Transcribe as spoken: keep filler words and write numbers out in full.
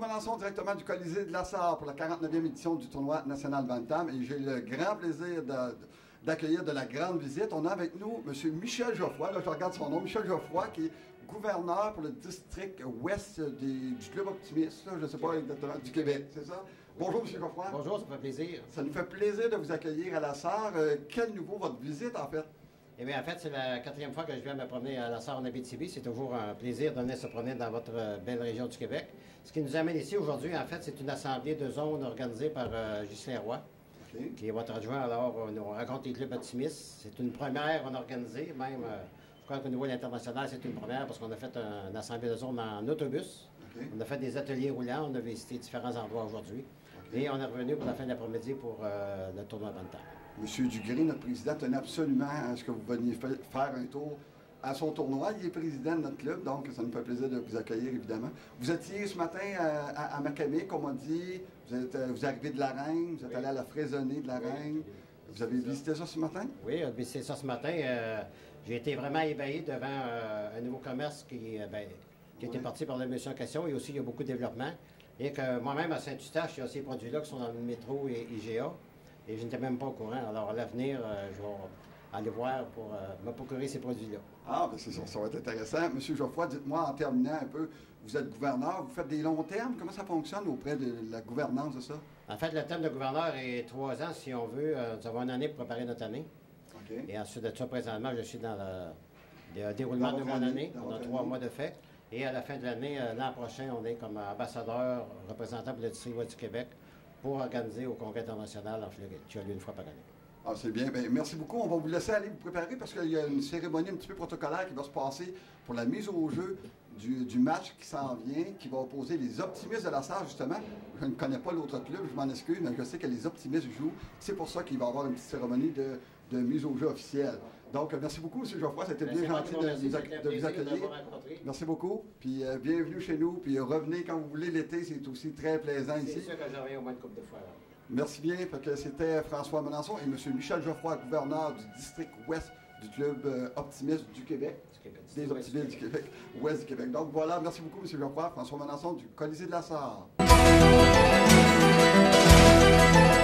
Melançon, directement du Colisée de la Sarre pour la quarante-neuvième édition du tournoi national Bantam. Et j'ai le grand plaisir d'accueillir de, de la grande visite. On a avec nous M. Michel Geoffroy, là je regarde son nom, Michel Geoffroy, qui est gouverneur pour le district ouest des, du Club Optimiste, là, je ne sais pas exactement, du Québec, c'est ça? Bonjour M. Geoffroy. Bonjour, ça me fait plaisir. Ça nous fait plaisir de vous accueillir à la Sarre. Euh, quel nouveau votre visite en fait? Eh bien, en fait, c'est la quatrième fois que je viens me promener à la Sarre en Abitibi. C'est toujours un plaisir de venir se promener dans votre belle région du Québec. Ce qui nous amène ici aujourd'hui, en fait, c'est une assemblée de zones organisée par euh, Ghislain Roy, okay, qui est votre adjoint. Alors, on nous raconte les clubs optimistes. C'est une première, on a organisé, même, euh, je crois qu'au niveau international, c'est une première parce qu'on a fait un, une assemblée de zones en autobus. Okay. On a fait des ateliers roulants, on a visité différents endroits aujourd'hui. Okay. Et on est revenu pour la fin de l'après-midi pour euh, le tournoi Bantam. M. Dugré, notre président, tenait absolument à ce que vous veniez faire un tour à son tournoi. Il est président de notre club, donc ça nous fait plaisir de vous accueillir, évidemment. Vous étiez ce matin à, à, à Macamic, on m'a dit, vous êtes vous arrivez de la Reine, vous êtes oui. allé à la Fraisonnée de la Reine. Oui. Vous avez visité ça ce matin? Oui, on a visité ça ce matin. Euh, J'ai été vraiment ébahi devant euh, un nouveau commerce qui, euh, ben, qui oui. était parti par la mission en question. Et aussi, il y a beaucoup de développement. Et que moi-même, à Saint-Eustache, il y a ces produits-là qui sont dans le métro et I G A. Et je n'étais même pas au courant. Alors, à l'avenir, euh, je vais aller voir pour euh, me procurer ces produits-là. Ah, bien, c'est ça, ça va être intéressant. Monsieur Geoffroy, dites-moi, en terminant un peu, vous êtes gouverneur, vous faites des longs termes. Comment ça fonctionne auprès de la gouvernance de ça? En fait, le terme de gouverneur est trois ans, si on veut. Euh, nous avons une année pour préparer notre année. Okay. Et ensuite de ça, présentement, je suis dans le, le déroulement de mon année. année. On a trois année. mois de fait. Et à la fin de l'année, euh, l'an prochain, on est comme ambassadeur, représentant pour le district ouest du Québec, pour organiser au Congrès international en Floride, qui a lieu une fois par année. Ah, c'est bien. Bien. Merci beaucoup. On va vous laisser aller vous préparer parce qu'il y a une cérémonie un petit peu protocolaire qui va se passer pour la mise au jeu du, du match qui s'en vient, qui va opposer les Optimistes de la Sarre, justement. Je ne connais pas l'autre club, je m'en excuse, mais je sais que les Optimistes jouent. C'est pour ça qu'il va y avoir une petite cérémonie de, de mise au jeu officielle. Donc, merci beaucoup, M. Geoffroy. C'était bien gentil de, de, de vous accueillir. Merci beaucoup. Puis, euh, bienvenue chez nous. Puis, euh, revenez quand vous voulez. L'été, c'est aussi très plaisant ici. C'est sûr que j'en reviens au moins une couple de fois. Là. Merci bien. C'était François Melançon et M. Michel Geoffroy, gouverneur du district ouest du club euh, Optimiste du Québec. Du Québec. Des Optimistes du Québec, ouest du Québec. Donc, voilà. Merci beaucoup, M. Geoffroy. François Melançon du Colisée de la Sarre.